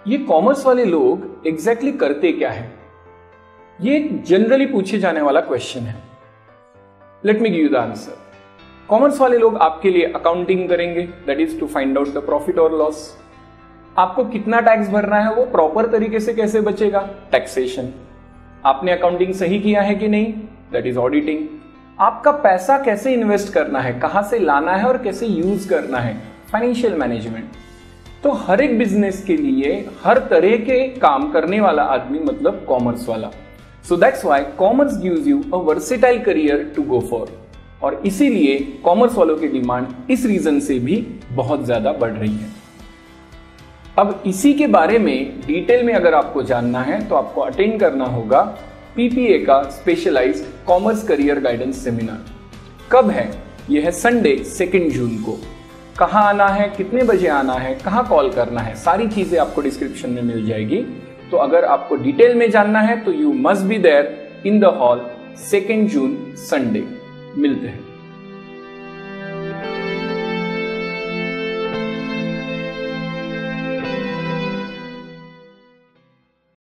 ये कॉमर्स वाले लोग एग्जैक्टली करते क्या है? ये जनरली पूछे जाने वाला क्वेश्चन है। Let me give you the answer. Commerce वाले लोग आपके लिए अकाउंटिंग करेंगे, that is to find out the profit और लॉस। आपको कितना टैक्स भरना है वो प्रॉपर तरीके से कैसे बचेगा, टैक्सेशन। आपने अकाउंटिंग सही किया है कि नहीं, दैट इज ऑडिटिंग। आपका पैसा कैसे इन्वेस्ट करना है, कहां से लाना है और कैसे यूज करना है, फाइनेंशियल मैनेजमेंट। तो हर एक बिजनेस के लिए हर तरह के काम करने वाला आदमी मतलब कॉमर्स वाला। So that's why commerce gives you a versatile career to go for. और इसीलिए कॉमर्स वालों की डिमांड इस रीजन से भी बहुत ज्यादा बढ़ रही है। अब इसी के बारे में डिटेल में अगर आपको जानना है तो आपको अटेंड करना होगा पीपीए का specialised commerce career guidance seminar. कब है? यह है संडे 2 जून को। कहाँ आना है, कितने बजे आना है, कहाँ कॉल करना है, सारी चीजें आपको डिस्क्रिप्शन में मिल जाएगी। तो अगर आपको डिटेल में जानना है तो you must be there in the hall 2 June Sunday. मिलते हैं।